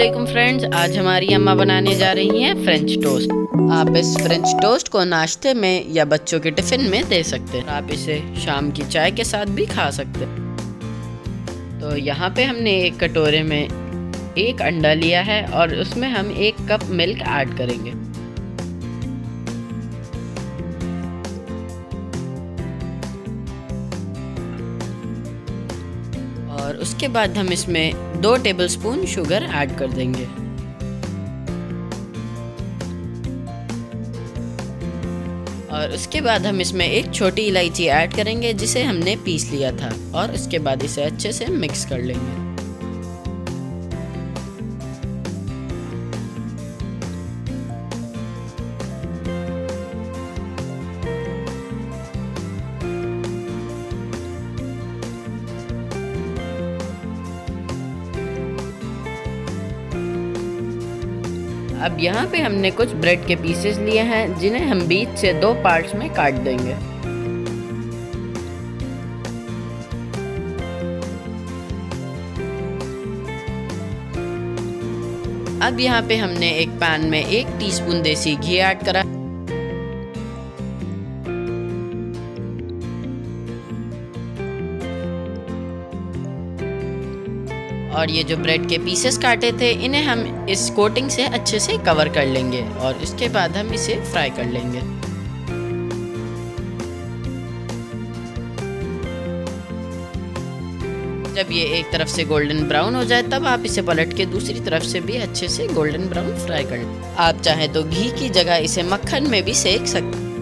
अस्सलामुअलैकुम फ्रेंड्स, आज हमारी अम्मा बनाने जा रही हैं फ्रेंच टोस्ट। आप इस फ्रेंच टोस्ट को नाश्ते में या बच्चों के टिफ़िन में दे सकते हैं। आप इसे शाम की चाय के साथ भी खा सकते हैं। तो यहाँ पे हमने एक कटोरे में एक अंडा लिया है और उसमें हम 1 कप मिल्क ऐड करेंगे। और उसके बाद हम इसमें 2 टेबलस्पून शुगर ऐड कर देंगे। और उसके बाद हम इसमें 1 छोटी इलायची ऐड करेंगे जिसे हमने पीस लिया था, और उसके बाद इसे अच्छे से मिक्स कर लेंगे। अब यहाँ पे हमने कुछ ब्रेड के पीसेस लिए हैं जिन्हें हम बीच से 2 पार्ट्स में काट देंगे। अब यहाँ पे हमने एक पैन में 1 टीस्पून देसी घी ऐड करा। और ये जो ब्रेड के पीसेस काटे थे इन्हें हम इस कोटिंग से अच्छे से कवर कर लेंगे और इसके बाद हम इसे फ्राई कर लेंगे। जब ये एक तरफ से गोल्डन ब्राउन हो जाए तब आप इसे पलट के दूसरी तरफ से भी अच्छे से गोल्डन ब्राउन फ्राई कर लें। आप चाहें तो घी की जगह इसे मक्खन में भी सेक सकते हैं।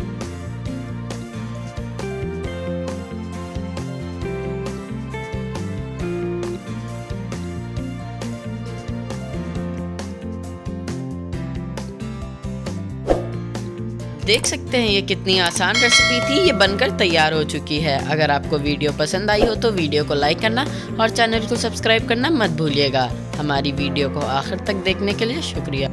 देख सकते हैं ये कितनी आसान रेसिपी थी। ये बनकर तैयार हो चुकी है। अगर आपको वीडियो पसंद आई हो तो वीडियो को लाइक करना और चैनल को सब्सक्राइब करना मत भूलिएगा। हमारी वीडियो को आखिर तक देखने के लिए शुक्रिया।